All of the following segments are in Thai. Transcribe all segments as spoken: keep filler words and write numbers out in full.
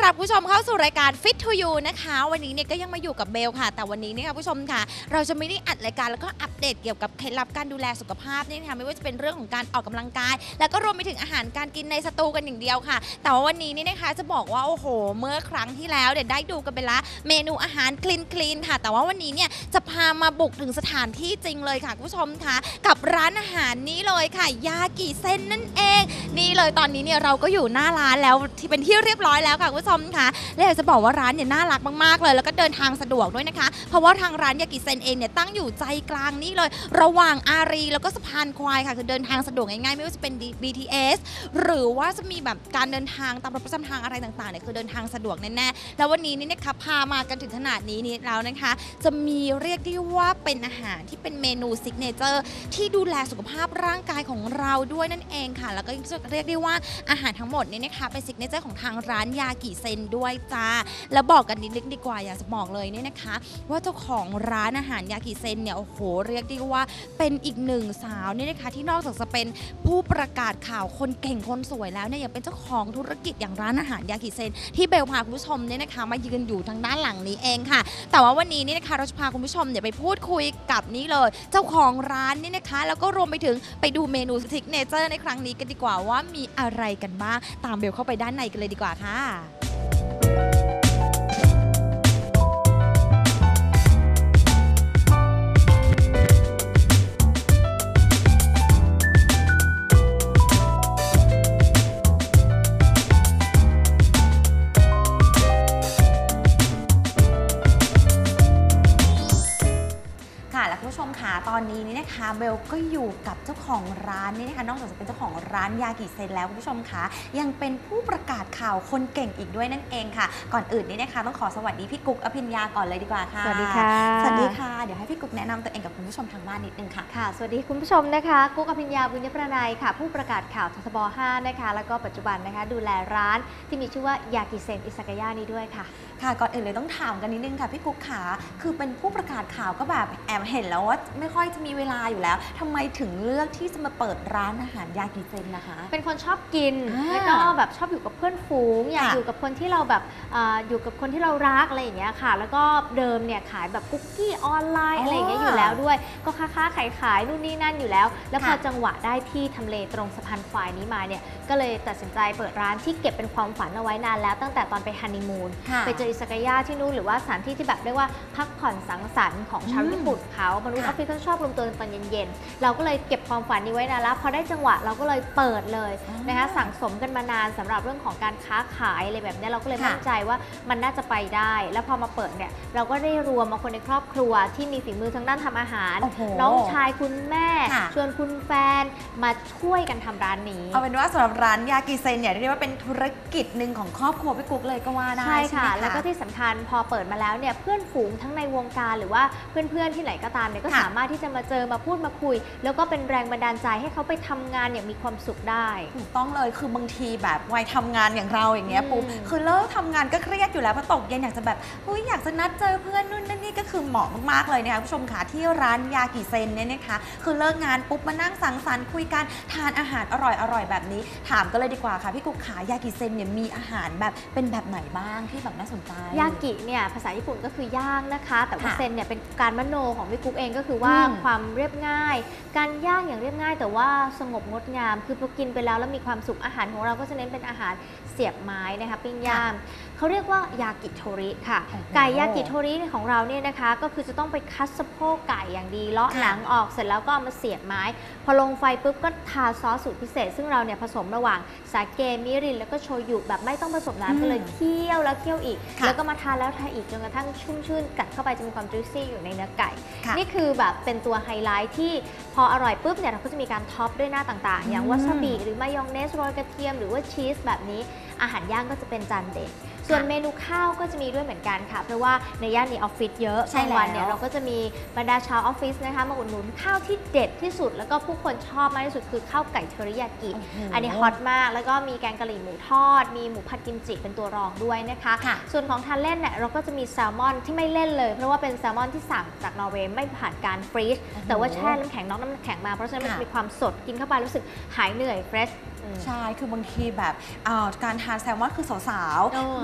รับผู้ชมเข้าสู่รายการ Fit to You นะคะวันนี้เนี่ยก็ยังมาอยู่กับเบลค่ะแต่วันนี้เนี่ยค่ะผู้ชมค่ะเราจะไม่ได้อัดรายการแล้วก็อัปเดตเกี่ยวกับเคล็ดลับการดูแลสุขภาพนี่นะคะไม่ว่าจะเป็นเรื่องของการออกกำลังกายแล้วก็รวมไปถึงอาหารการกินในสตูกันอย่างเดียวค่ะแต่ว่าวันนี้นี่นะคะจะบอกว่าโอ้โหเมื่อครั้งที่แล้วเดี๋ยวได้ดูกันไปละเมนูอาหารคลีนคลีนค่ะแต่ว่าวันนี้เนี่ยจะพามาบุกถึงสถานที่จริงเลยค่ะผู้ชมค่ะกับร้านอาหารนี้เลยค่ะยากิเซ็นนั่นเองนี่เลยตอนนี้เนี่ยเราก็อยู่หน้าร้านแล้วที่เป็นที่เรียบร้อยแล้วค่ะผู้ชมค่ะและอยากจะบอกว่าร้านเนี่ยน่ารักมากๆเลยแล้วก็เดินทางสะดวกด้วยนะคะเพราะว่าทางร้านยากิเซ็นเองเนี่ยตั้งอยู่ใจกลางนี่เลยระหว่างอารีแล้วก็สะพานควายค่ะคือเดินทางสะดวกง่ายๆไม่ว่าจะเป็น บี ที เอส หรือว่าจะมีแบบการเดินทางตามรถประจำทางอะไรต่างๆเนี่ยคือเดินทางสะดวกแน่ๆแล้ววันนี้นี่นะคะพามากันถึงขนาดนี้นี่แล้วนะคะจะมีเรียกได้ว่าเป็นอาหารที่เป็นเมนูซิกเนเจอร์ที่ดูแลสุขภาพร่างกายของเราด้วยนั่นเองค่ะแล้วก็จะเรียกได้ว่าอาหารทั้งหมดนี่นะคะเป็นซิกเนเจอร์ของทางร้านยากิเซ็นด้วยจ้าแล้วบอกกันนิดนึงดีกว่าอยากจะบอกเลยเนี่ยนะคะว่าเจ้าของร้านอาหารยากิเซ็นเนี่ยโอ้โหเรียกได้ว่าเป็นอีกหนึ่งสาวเนี่ยนะคะที่นอกจากจะเป็นผู้ประกาศข่าวคนเก่งคนสวยแล้วเนี่ยยังเป็นเจ้าของธุรกิจอย่างร้านอาหารยากิเซ็นที่เบลพาคุณผู้ชมเนี่ยนะคะมายืนอยู่ทางด้านหลังนี้เองค่ะแต่ว่าวันนี้นี่นะคะเราจะพาคุณผู้ชมเนี่ยไปพูดคุยกับนี่เลยเจ้าของร้านนี่นะคะแล้วก็รวมไปถึงไปดูเมนูซิกเนเจอร์ในครั้งนี้กันดีกว่าว่ามีอะไรกันบ้างตามเบลเข้าไปด้านในกันเลยดีกว่าค่ะคุณผู้ชมค่ะตอนนี้นี่นะคะเบลก็อยู่กับเจ้าของร้านนี่นะคะนอกจากจะเป็นเจ้าของร้านยากิเซ็นแล้วคุณผู้ชมค่ะยังเป็นผู้ประกาศข่าวคนเก่งอีกด้วยนั่นเองค่ะก่อนอื่นนี่นะคะต้องขอสวัสดีพี่กุ๊กอภิญญาก่อนเลยดีกว่าค่ะสวัสดีค่ะสวัสดีค่ะเดี๋ยวให้พี่กุ๊กแนะนำตัวเองกับคุณผู้ชมทางบ้านนิดนึงค่ะค่ะสวัสดีคุณผู้ชมนะคะกุ๊กอภิญญาบุญยประนัยค่ะผู้ประกาศข่าวททบห้านะคะแล้วก็ปัจจุบันนะคะดูแลร้านที่มีชื่อว่ายากิเซ็นอิซากายะนี้ด้วยค่ะค่ะก่อนอื่นเลยต้องถามกันนิดนึงค่ะพี่กุ๊กขาคือเป็นผู้ประกาศข่าวก็แบบแอบเห็นแล้วว่าไม่ค่อยจะมีเวลาอยู่แล้วทำไมถึงเลือกที่จะมาเปิดร้านอาหารยากิเซ็นนะคะเป็นคนชอบกินแล้วก็แบบชอบอยู่กับเพื่อนฝูงอยากอยู่กับคนที่เราแบบอยู่กับคนที่เรารักอะไรอย่างเงี้ยค่ะแล้วก็เดิมเนี่ยขายแบบคุกกี้ออนไลน์อะไรอย่างเงี้ยอยู่แล้วด้วยก็ค้าค้าขายขายนู่นนี่นั่นอยู่แล้วแล้วพอจังหวะได้ที่ทำเลตรงสะพานควายนี้มาเนี่ยก็เลยตัดสินใจเปิดร้านที่เก็บเป็นความฝันเอาไว้นานแล้วตั้งแต่ตอนไปฮันนีมูนไปเจออิซากายะที่นู่นหรือว่าสถานที่ที่แบบเรียกว่าพักผ่อนสังสรรค์ของชาวญี่ปุ่นเขามนุษย์ออฟฟิศเขาชอบรวมตัวตอนเย็นๆเราก็เลยเก็บความฝันนี้ไว้นานแล้วพอได้จังหวะเราก็เลยเปิดเลยนะคะสั่งสมกันมานานสำหรับเรื่องของการค้าขายอะไรแบบนี้เราก็เลยมั่นใจว่ามันน่าจะไปได้แล้วพอมาเปิดเนี่ยเราก็ได้รวมมาคนในครอบครัวที่มีฝีมือทางด้านทำอาหารน้องชายคุณแม่ชวนคุณแฟนมาช่วยกันทำร้านนี้เอาเป็นว่าสำหรับร้านยากิเซ็นเนี่ยเรียกว่าเป็นธุรกิจหนึ่งของครอบครัวพี่กุ๊กเลยก็ว่าได้ใช่ค่ะแล้วก็ที่สำคัญพอเปิดมาแล้วเนี่ยเพื่อนฝูงทั้งในวงการหรือว่าเพื่อนๆที่ไหนก็ตามเนี่ยก็สามารถที่จะมาเจอมาพูดมาคุยแล้วก็เป็นแรงบันดาลใจให้เขาไปทำงานอย่างมีความสุขได้ถูกต้องเลยคือบางทีแบบวัยทำงานอย่างเราอย่างเงี้ยปุ๊บคือเลิกทำงานก็เครียดอยู่แล้วพอตกเย็นอยากจะแบบเฮ้ยอยากจะนัดเจอเพื่อนนู่นนั่นนี่ก็คือเหมาะมากๆเลยนะคะผู้ชมค่ะที่ร้านยากิเซ็นเนี่ยนะคะคือเลิกงานปุ๊บมานั่งสังสรรค์คุยกันทานอาหารอร่อยๆแบบนี้ถามกันเลยดีกว่าค่ะพี่กุ๊กขายากิเซ็นเนี่ยมีอาหารแบบเป็นแบบไหนบ้างที่แบบน่าสนใจยากิเนี่ยภาษาญี่ปุ่นก็คือย่างนะคะแต่ว่าเซ็นเนี่ยเป็นการมโนของพี่กุ๊กเองก็คือว่าความเรียบง่ายการย่างอย่างเรียบง่ายแต่ว่าสงบงดงามคือพอกินไปแล้วแล้วมีความสุขอาหารของเราก็จะเน้นเป็นอาหารเสียบไม้นะคะปิ้งย่างเขาเรียกว่ายากิโทริค่ะไก่ยากิโทริของเราเนี่ยนะคะก็คือจะต้องไปคัดสะโพกไก่อย่างดีเลาะหนังออกเสร็จแล้วก็เอามาเสียบไม้พอลงไฟปุ๊บก็ทาซอสสูตรพิเศษซึ่งเราเนี่ยผสมระหว่างสาเกมิรินแล้วก็โชยุแบบไม่ต้องผสมน้ำก็เลยเคี่ยวแล้วเคี่ยวอีกแล้วก็มาทาแล้วทาอีกจนกระทั่งชุ่มชื่นกัดเข้าไปจะมีความจุยซี่อยู่ในเนื้อไก่นี่คือแบบเป็นตัวไฮไลท์ที่พออร่อยปุ๊บเนี่ยเราก็จะมีการท็อปด้วยหน้าต่างๆอย่างวาซาบิหรือมายองเนสโรยกระเทียมหรือว่าชีสแบบนี้อาหารย่างก็จะเป็นจานเด่นส่วนเมนูข้าวก็จะมีด้วยเหมือนกันค่ะเพราะว่าในย่านนี้ออฟฟิศเยอะบางวันเนี่ยเราก็จะมีบรรดาชาวออฟฟิศนะคะมาอุดหนุนข้าวที่เด็ดที่สุดแล้วก็ผู้คนชอบมากที่สุดคือข้าวไก่เทอริยากิอันนี้ฮอตมากแล้วก็มีแกงกะหรี่หมูทอดมีหมูผัดกิมจิเป็นตัวรองด้วยนะคะส่วนของทานเล่นเนี่ยเราก็จะมีแซลมอนที่ไม่เล่นเลยเพราะว่าเป็นแซลมอนที่สั่งจากนอร์เวย์ไม่ผ่านการฟรีซแต่ว่าแช่น้ำแข็งนอกน้ำแข็งมาเพราะฉะนั้นมันมีความสดกินเข้าไปรู้สึกหายเหนื่อยเฟรชใช่คือบางทีแบบการทานแซลมอนคือสาวๆแบบ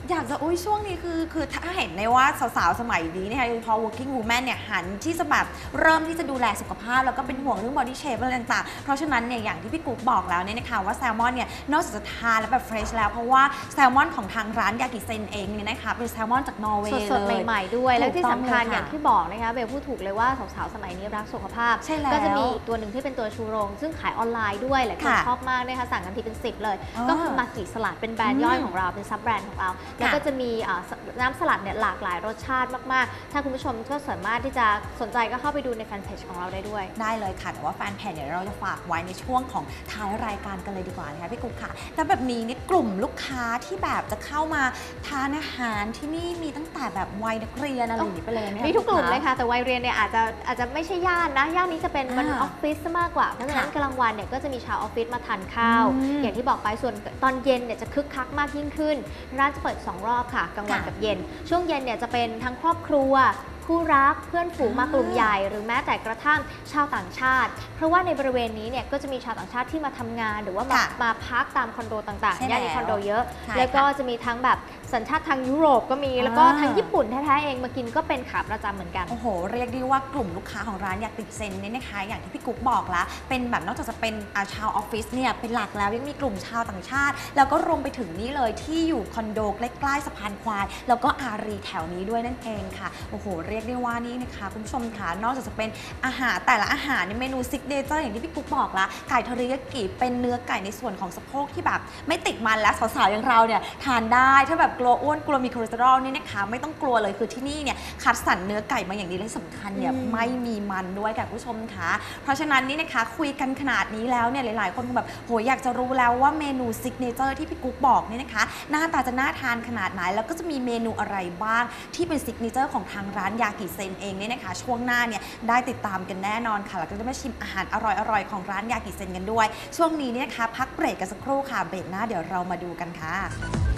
อยากจะอุ้ยช่วงนี้คือคือถ้าเห็นในว่าสาวๆสมัยนี้นะคะโดยเฉพาะ working woman เนี่ยหันที่จะแบบเริ่มที่จะดูแลสุขภาพแล้วก็เป็นห่วงเรื่อง body shape อะไรต่างๆเพราะฉะนั้นเนี่ยอย่างที่พี่กุ๊กบอกแล้วเนี่ยนะคะว่าแซลมอนเนี่ยนอกจากจะทานแล้วแบบเฟรชแล้วเพราะว่าแซลมอนของทางร้านยากิเซนเองเนี่ยนะคะเป็นแซลมอนจากนอร์เวย์เลยสดๆใหม่ๆด้วยและที่สำคัญถูกต้องเลยค่ะอย่างที่บอกนะคะเบลพูดถูกเลยว่าสาวๆสมัยนี้รักสุขภาพใช่แล้วก็จะมีอีกตัวหนึ่งที่เป็นตัวชูโรง ซึ่งขายออนไลน์ด้วยหลายคนค่ะชอบมากนะคะสั่งกันทีเป็นสิบเลยอ๋อก็คือมากิสลัดเป็นแบรนด์ย่อยของเราเป็นซับแบรนด์ของเรา แล้วก็จะมีอ่าน้ำสลัดเนี่ยหลากหลายรสชาติมากๆ ถ้าคุณผู้ชมก็สามารถที่จะสนใจก็เข้าไปดูในแฟนเพจของเราได้ด้วยได้เลยค่ะแต่ว่าแฟนเพจเนี่ยเราจะฝากไว้ในช่วงของท้ายรายการกันเลยดีกว่านะคะพี่กุ๊กค่ะแต่แบบนี้เนี่ยกลุ่มลูกค้าที่แบบจะเข้ามาทานอาหารที่นี่มีตั้งแต่แบบวัยนักเรียนอะไรอย่างนี้ไปเลยไหมคะมีทุกกลุ่มเลยค่ะ แต่วัยเรียนเนี่ยอาจจะอาจจะไม่ใช่ย่านนะ ย่านนี้จะเป็นวันอ่าออฟฟิศซะมากกว่า เพราะฉะนั้นค่ะกลางวันเนี่ยก็จะมีชาวออฟฟิศมาทานข้าวอืมอย่างที่บอกไปส่วนตอนเย็นเนี่ยจะคึกคักมากยิ่งขึ้น ร้านจะเปิดสองรอบค่ะกลางวันค่ะกับเย็น ช่วงเย็นเนี่ยจะเป็นทั้งครอบครัวคู่รักเพื่อนฝูงมากลุ่มใหญ่ หรือแม้แต่กระทั่งชาวต่างชาติ เพราะว่าในบริเวณนี้เนี่ยก็จะมีชาวต่างชาติที่มาทำงาน หรือว่ามาค่ะมาพักตามคอนโดต่างใช่ๆย่านนี้แล้วคอนโดเยอะใช่แล้วก็ค่ะจะมีทั้งแบบสัญชาติทางยุโรปก็มีแล้วก็อ่าทั้งญี่ปุ่นแท้ๆเองมากินก็เป็นขาประจำเหมือนกันโอ้โห เรียกได้ว่ากลุ่มลูกค้าของร้านอยากติดเซนเนี่ยนะคะอย่างที่พี่กุ๊กบอกละเป็นแบบนอกจากจะเป็นอาชาวออฟฟิศเนี่ยเป็นหลักแล้วยังมีกลุ่มชาวต่างชาติ แล้วก็รวมไปถึงนี่เลยที่อยู่คอนโดใกล้ๆสะพานควาย แล้วก็อารีแถวนี้ด้วยนั่นเองค่ะโอ้โหเรียกได้ว่านี่นะคะคุณผู้ชมค่ะนอกจากจะเป็นอาหารแต่ละอาหารในเมนูซิกเนเจอร์อย่างที่พี่กุ๊กบอกละไก่เทอริยากิเป็นเนื้อไก่ในส่วนของสะโพกที่แบบไม่ติดมันและสาวๆอย่างเราเนี่ยทานได้ถ้าแบบกลัวอ้วนกลัวมีคอเลสเตอรอลนี่นะคะไม่ต้องกลัวเลยคือที่นี่เนี่ยคัดสรรเนื้อไก่มาอย่างดีและสำคัญเนี่ยอืมไม่มีมันด้วยค่ะคุณผู้ชมค่ะเพราะฉะนั้นนี่นะคะคุยกันขนาดนี้แล้วเนี่ยหลายๆคนคงแบบโหอยากจะรู้แล้วว่าเมนูซิกเนเจอร์ที่พี่กุ๊กบอกเนี่ยนะคะหน้าตาจะน่าทานขนาดไหนแล้วก็จะมีเมนูอะไรบ้างที่เป็นซิกเนเจอร์ของทางร้านยากิเซนเองเนี่ยนะคะช่วงหน้าเนี่ยได้ติดตามกันแน่นอนค่ะแล้วก็จะมาชิมอาหารอร่อยๆของร้านยากิเซนกันด้วยช่วงนี้เนี่ยนะคะพักเบรกกันสักครู่ค่ะเบรกหน้าเดี๋ยวเรามาดูกันค่ะ